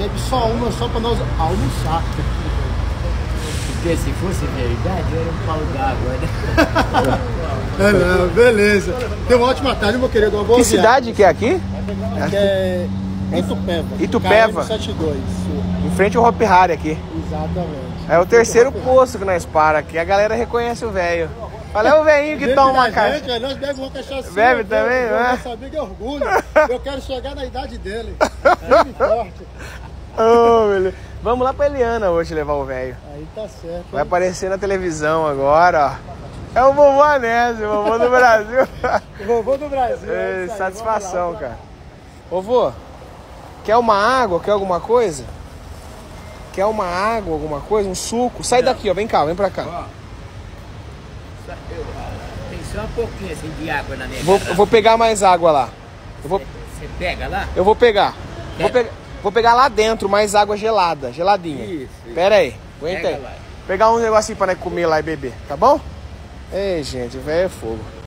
bebe só uma, só pra nós almoçar. Porque se fosse verdade, era um pau d'água, né? É, não, beleza. Tenha uma ótima tarde, meu querido. Uma boa Que viagem. cidade que é aqui? Aqui é Itupeva. Itupeva. KM72. Em frente ao Hopi Hari aqui. Exatamente. É o terceiro posto que nós para aqui. A galera reconhece o velho. Olha, é o velhinho que toma uma cachaça. Nós bebemos uma cachaça. Bebe também, não é? Nosso amigo é orgulho. Eu quero chegar na idade dele. Firme e forte. Oh, beleza. Vamos lá pra Eliana hoje levar o velho. Aí tá certo. Vai aparecer na televisão agora, ó. É o vovô Anésio, o vovô do Brasil. O vovô do Brasil. É, satisfação, cara. Vovô, quer uma água? Quer alguma coisa? Quer uma água, alguma coisa? Um suco? Sai daqui, ó. Vem cá, vem pra cá. Ó, tem só um pouquinho assim de água na minha Eu vou pegar mais água lá. Você pega lá? Eu vou pegar. Vou pegar lá dentro mais água gelada, geladinha. Isso. Pera aí, aguenta Pega aí. lá. Pegar um negocinho pra nós comer lá e beber, tá bom? Ei, gente, o velho é fogo.